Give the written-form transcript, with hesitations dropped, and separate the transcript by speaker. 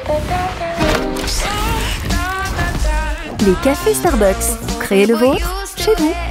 Speaker 1: Les cafés Starbucks. Créez le vôtre chez vous.